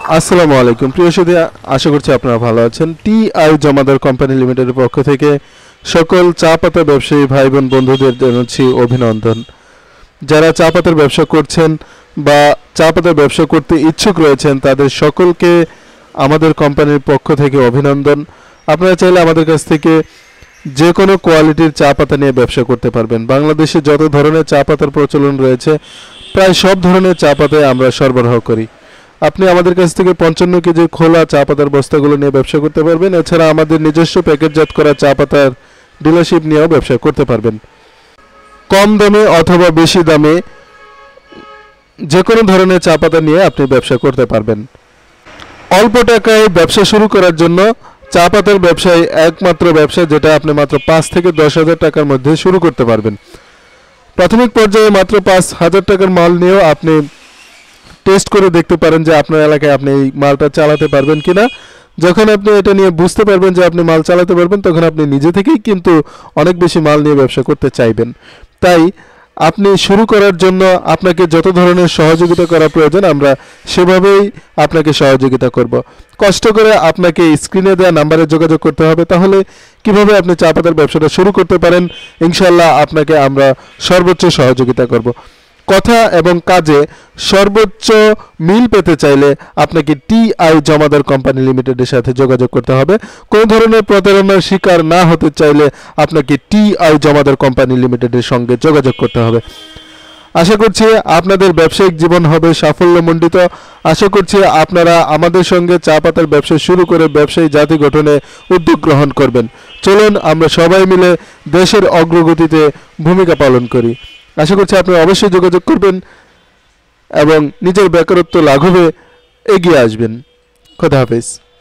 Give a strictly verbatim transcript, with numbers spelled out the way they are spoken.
আসসালামু আলাইকুম প্রিয় সুধী, আশা করছি আপনারা ভালো আছেন। টি আই জমাদার কোম্পানি লিমিটেডের পক্ষ থেকে সকল চা পাতা ব্যবসায়ী ভাই বোন বন্ধুদের জানাচ্ছি অভিনন্দন। যারা চা পাতার ব্যবসা করছেন বা চা পাতার ব্যবসা করতে ইচ্ছুক রয়েছেন তাদের সকলকে আমাদের কোম্পানির পক্ষ থেকে অভিনন্দন। আপনারা চাইলে আমাদের কাছ থেকে যে কোনো কোয়ালিটির চা পাতা নিয়ে ব্যবসা করতে পারবেন। বাংলাদেশে যত ধরনের চা পাতার প্রচলন রয়েছে প্রায় সব ধরনের চা পাতাই আমরা সরবরাহ করি। আপনি আমাদের কাছ থেকে পঞ্চান্ন কেজি খোলা চা পাতার বস্তাগুলো নিয়ে ব্যবসা করতে পারবেন। এছাড়া আমাদের নিজস্ব প্যাকেটজাত করা চা পাতার ডিলারশিপ নিয়েও ব্যবসা করতে পারবেন। কম দামে অথবা বেশি দামে যে কোনো ধরনের চা পাতা নিয়ে আপনি ব্যবসা করতে পারবেন। অল্প টাকায় ব্যবসা শুরু করার জন্য চা পাতার ব্যবসায় একমাত্র ব্যবসা যেটা আপনি মাত্র পাঁচ থেকে দশ হাজার টাকার মধ্যে শুরু করতে পারবেন। প্রাথমিক পর্যায়ে মাত্র পাঁচ হাজার টাকার মাল নিয়েও আপনি টেস্ট করে দেখতে পারেন যে আপনার এলাকায় আপনি এই মালটা চালাতে পারবেন কিনা। যখন আপনি এটা নিয়ে বুঝতে পারবেন যে আপনি মাল চালাতে পারবেন তখন আপনি নিজে থেকেই কিন্তু অনেক বেশি মাল নিয়ে ব্যবসা করতে চাইবেন। তাই আপনি শুরু করার জন্য আপনাকে যত ধরনের সহযোগিতা করা প্রয়োজন আমরা সেভাবেই আপনাকে সহযোগিতা করব। কষ্ট করে আপনাকে স্ক্রিনে দেওয়া নাম্বারে যোগাযোগ করতে হবে, তাহলে কিভাবে আপনি চা পাতার ব্যবসাটা শুরু করতে পারেন ইনশাআল্লাহ আপনাকে আমরা সর্বোচ্চ সহযোগিতা করব। কথা এবং কাজে সর্বোচ্চ মিল পেতে চাইলে আপনাকে টি আই জমাদার কোম্পানি লিমিটেডের সাথে যোগাযোগ করতে হবে। কোনো ধরনের প্রতারণার শিকার না হতে চাইলে আপনাকে টি আই জমাদার কোম্পানি লিমিটেডের সঙ্গে যোগাযোগ করতে হবে। আশা করছি আপনাদের ব্যবসায়িক জীবন হবে সাফল্যমণ্ডিত। আশা করছি আপনারা আমাদের সঙ্গে চা পাতার ব্যবসা শুরু করে ব্যবসায়ী জাতি গঠনে উদ্যোগ গ্রহণ করবেন। চলুন আমরা সবাই মিলে দেশের অগ্রগতিতে ভূমিকা পালন করি। আশা করছি আপনি অবশ্যই যোগাযোগ করবেন এবং নিজের বেকারত্ব লাঘবে এগিয়ে আসবেন। খোদা হাফেজ।